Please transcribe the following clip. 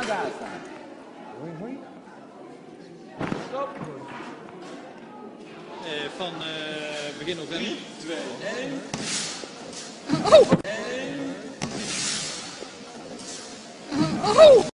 klaarstaan. Hoi, hoi. Stop. Van begin november. 2, 1. Oh! 1. Oh!